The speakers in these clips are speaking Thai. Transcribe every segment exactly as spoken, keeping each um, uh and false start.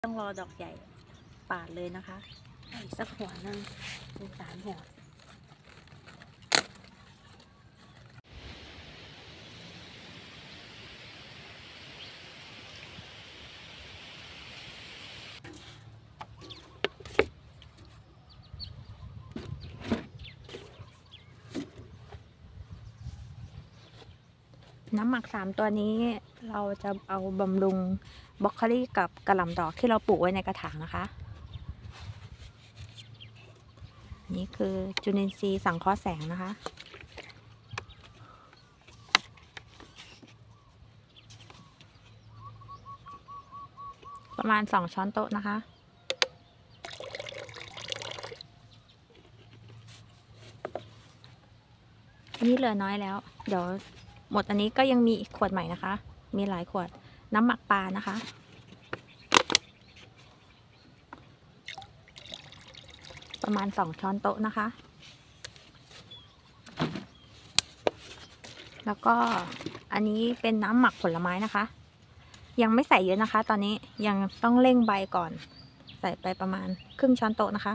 ต้องรอดอกใหญ่ปาดเลยนะคะอีกสักหัวหนึ่งเป็นสามหัวน้ำหมักสามตัวนี้เราจะเอาบำรุงบรอกโคลีกับกระหล่ำดอกที่เราปลูกไว้ในกระถางนะคะนี่คือจุลินทรีย์สังเคราะห์แสงนะคะ ประมาณสองช้อนโต๊ะนะคะอันนี้เหลือน้อยแล้วเดี๋ยวหมดอันนี้ก็ยังมีอีกขวดใหม่นะคะมีหลายขวดน้ำหมักปลานะคะประมาณสองช้อนโต๊ะนะคะแล้วก็อันนี้เป็นน้ำหมักผลไม้นะคะยังไม่ใส่เยอะนะคะตอนนี้ยังต้องเร่งใบก่อนใส่ไปประมาณครึ่งช้อนโต๊ะนะคะ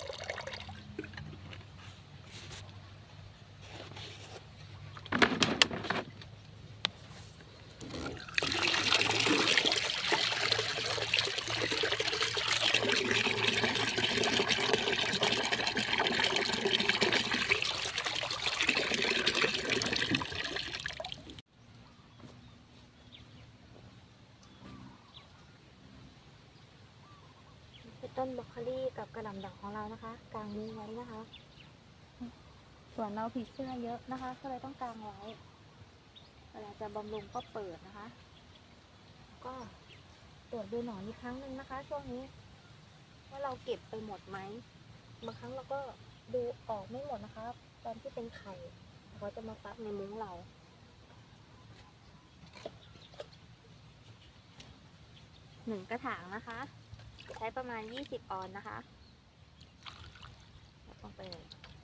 ต้นบรอกโคลีกับกระหล่ำดอกของเรานะคะกางนี้ไว้นะคะส่วนเราผีเสื้อเยอะนะคะก็เลยต้องกางไว้เวลาจะบำรุงก็เปิดนะคะก็ตรวจดูหนอนอีกครั้งหนึ่งนะคะช่วงนี้ว่าเราเก็บไปหมดไหมบางครั้งเราก็ดูออกไม่หมดนะคะตอนที่เป็นไข่เขาจะมาฟักในมุ้งเราหนึ่งกระถางนะคะใช้ประมาณยี่สิบออนนะคะลงไปเลย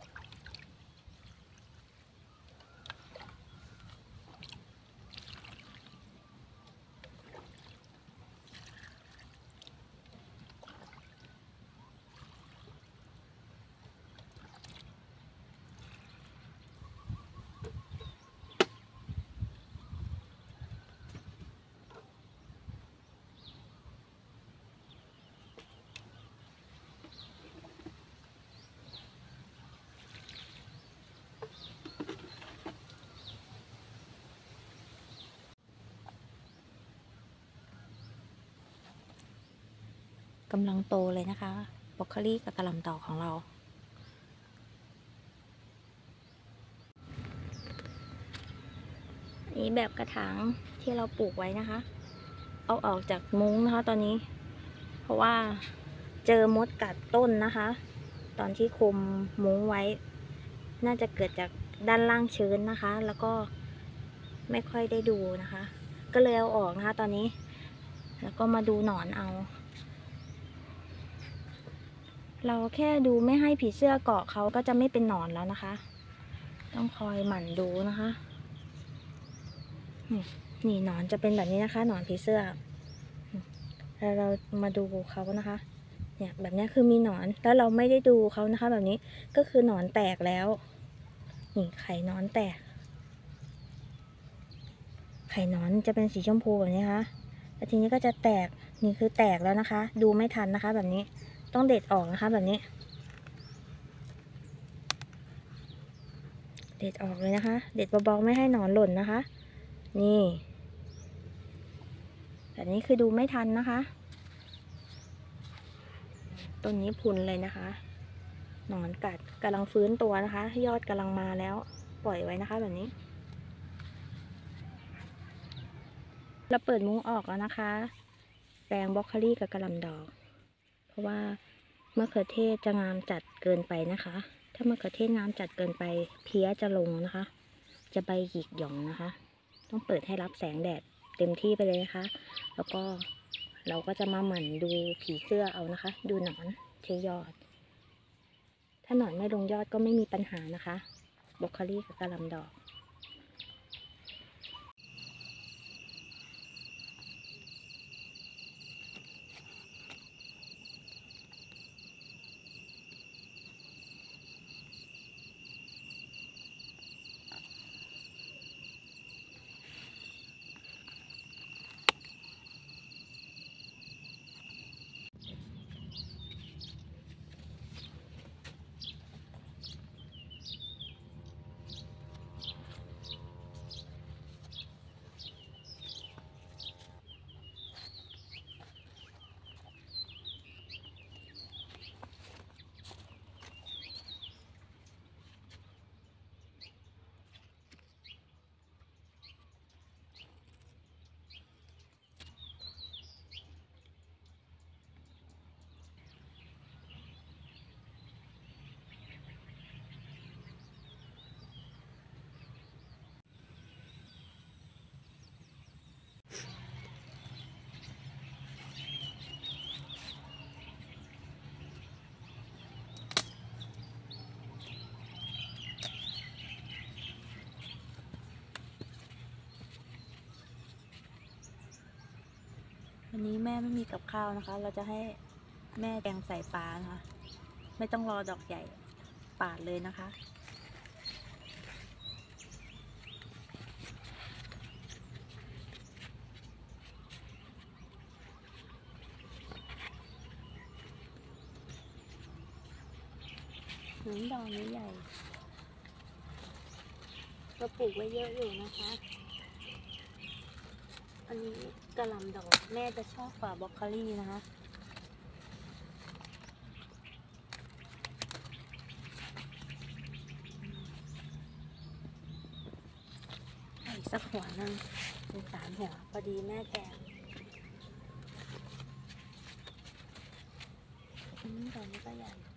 กำลังโตเลยนะคะบรอกโคลีกับกระหล่ำดอกของเรานี่แบบกระถางที่เราปลูกไว้นะคะเอาออกจากมุ้งนะคะตอนนี้เพราะว่าเจอมดกัดต้นนะคะตอนที่คุมมุ้งไว้น่าจะเกิดจากด้านล่างชื้นนะคะแล้วก็ไม่ค่อยได้ดูนะคะก็เลยเอาออกนะคะตอนนี้แล้วก็มาดูหนอนเอาเราแค่ดูไม่ให้ผีเสื้อเกาะเขาก็จะไม่เป็นหนอนแล้วนะคะต้องคอยหมั่นดูนะคะนี่หนอนจะเป็นแบบนี้นะคะหนอนผีเสื้อแล้วเรามาดูเขานะคะเนี่ยแบบนี้คือมีหนอนแล้วเราไม่ได้ดูเขานะคะแบบนี้ก็คือหนอนแตกแล้วนี่ไข่หนอนแตกไข่หนอนจะเป็นสีชมพูแบบนี้นะคะแล้วทีนี้ก็จะแตกนี่คือแตกแล้วนะคะดูไม่ทันนะคะแบบนี้ต้องเด็ดออกนะคะแบบนี้เด็ดออกเลยนะคะเด็ดเบาๆไม่ให้หนอนหล่นนะคะนี่แบบนี้คือดูไม่ทันนะคะต้นนี้พุนเลยนะคะหนอนกัดกำลังฟื้นตัวนะคะยอดกำลังมาแล้วปล่อยไว้นะคะแบบนี้เราเปิดมุ้งออกแล้วนะคะแปลงบรอกโคลีกับกระหล่ำดอกเพราะว่ามะเขือเทศจะงามจัดเกินไปนะคะถ้ามะเขือเทศงามจัดเกินไปเพี้ยจะลงนะคะจะใบหยิกหย่องนะคะต้องเปิดให้รับแสงแดดเต็มที่ไปเลยนะคะแล้วก็เราก็จะมาหมั่นดูผีเสื้อเอานะคะดูหนอนใช้ยอดถ้าหนอนไม่ลงยอดก็ไม่มีปัญหานะคะบรอกโคลีกับกระหล่ำดอกนี้แม่ไม่มีกับข้าวนะคะ เราจะให้แม่แกงใส่ปลานะคะ ไม่ต้องรอดอกใหญ่ปาดเลยนะคะหนุนดอกนี้ใหญ่เราปลูกไว้เยอะอยู่นะคะ อันนี้กระหล่ำดอกแม่จะชอบกว่าบรอกโคลี่นะคะอีกสักหัวนึงเป็นสามหัวพอดีแม่แกงอืมดอกนี้ก็ใหญ่